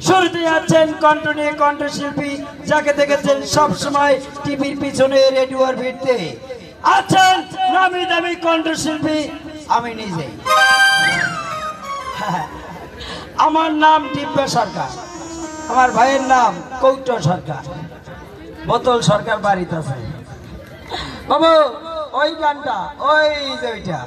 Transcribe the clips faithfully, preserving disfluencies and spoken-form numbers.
শুরুতে আছেন কণ্ঠনী কণ্ঠশিল্পী যাকে দেখেছেন সবসময় টিভির পিছনে রেডিওর ভিড়তে আছেন নামি দামি কণ্ঠশিল্পী আমি নিজেই। আমার নাম দিব্য সরকার, আমার ভাইয়ের নাম কৌট সরকার, বোতল সরকার বাড়িতে আছে। বাবু ওই গানটা ওই যে ওইটা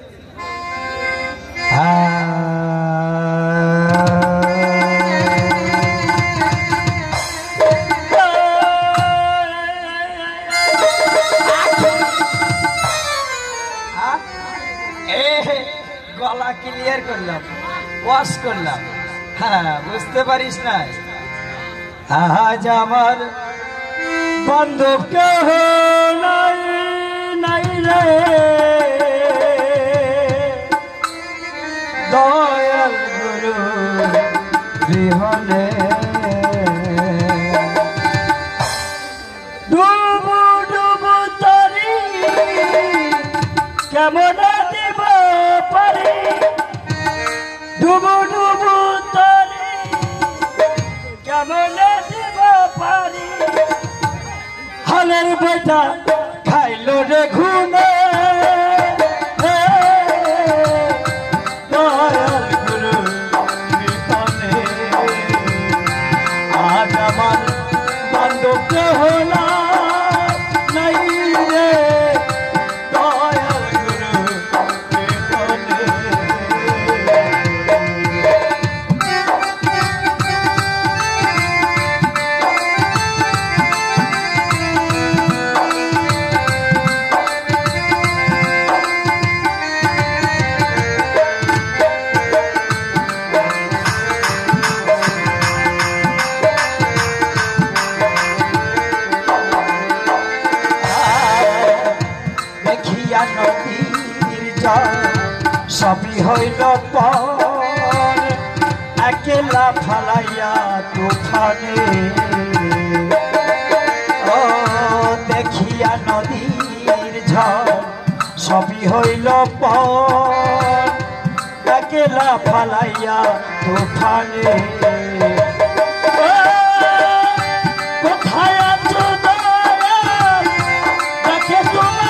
গলা ক্লিয়ার করলাম, ওয়াশ করলাম। হ্যাঁ বুঝতে পারিস না আজ আমার বান্ধব কেহ নাই নাই রে দয়াল গুরু বিহনে ডুবু ডুবু তরি কেমন দিব পারি, ডুবু ডুবু তরি কেমন দিব পারি, হালের বেটা খাইলো রে ঘুমে দয়াল গুরু বিপনে আজ আমার বান্ধব কেহ নাই রে দয়াল গুরু বিপনে। সবই হইল পর একলা ফালাইয়া তুফানে, ও দেখিয়া নদীর ঝড় সবই হইল পর একলা ফালাইয়া তুফানে। কোথায় আছো দয়াল দেখে তোমার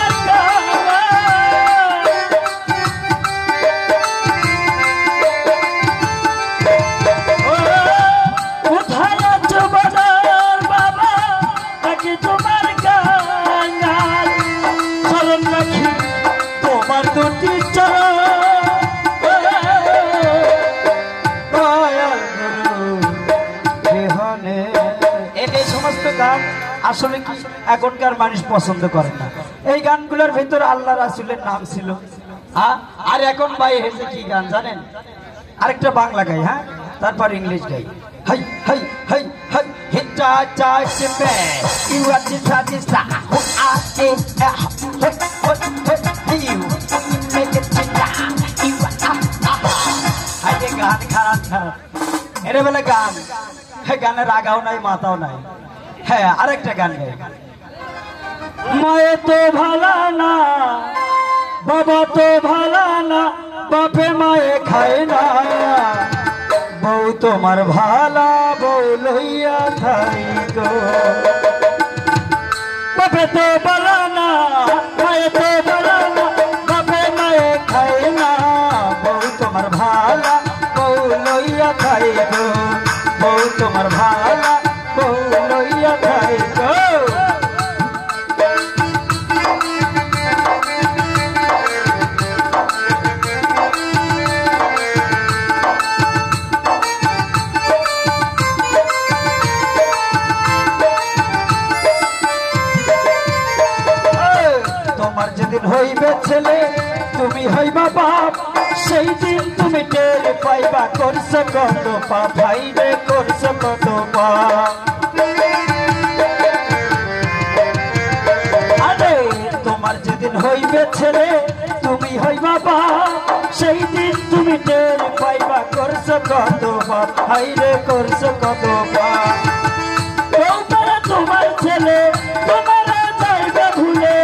আসলে কি এখনকার মানুষ পছন্দ করে না এই গানগুলোর ভিতর আল্লাহ রাসূলের নাম ছিল। আর এখন ভাই হেসে কি গান জানেন, আরেকটা বাংলা গাই, হ্যাঁ তারপর ইংলিশ গাই। হাই হাই হাই হাই হিটা চাচে পে you are this are this who আ এ হে ইউ মেক ইট চিটা ইউ আ হাই যে গান খারাপ খারাপ এর বেলা গান, হ্যাঁ গানের আগাও নাই মাথাও নাই। হ্যাঁ আরেকটা গান গাই। মায়ে তো ভালা না বাবা তো ভালা না বাপে মায়ে খায় না, বউ তোমার ভালা বউ লইয়া খাই গো, বাপে তো ভালা না মায়ে তো ভালা না বাপে মায়ে খায় না, বউ তোমার ভালা বউ লইয়া খাই গো, বউ তোমার ভালা বউ লইয়া খাই গো। তোমার যেদিন হইবে ছেলে তুমি হইবা বাপ, সেই দিন তুমি টের পাইবা করছো কত পাপ, ভাই রে করছো কত পাপ। আরে তোমার যেদিন হইবে ছেলে তুমি হইবা বাপ, সেই দিন তুমি টের পাইবা করছো কত পাপ, ভাই রে করছো কত পাপ। তোমার ছেলে তোমার যাইবে ভুলে,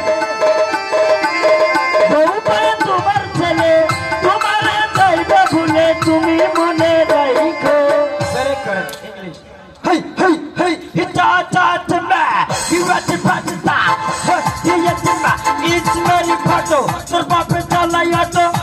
তোমার ছেলে তোমার যাইবে ভুলে, তুমি মনে রাখো করেন ইংলিশ হেই হেই হেই হিটা টা টা কি বাতে পাতা হে ইয়ে টা ইটস ভেরি ফটো তোর বাপে চালাই অটো